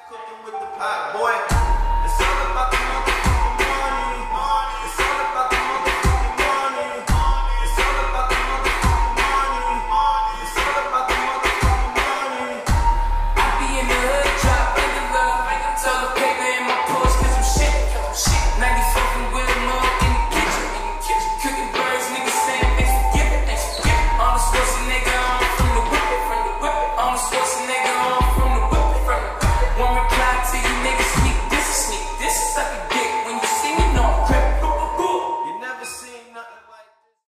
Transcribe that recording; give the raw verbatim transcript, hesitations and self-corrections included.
Cooking with the pot, boy. It's all about the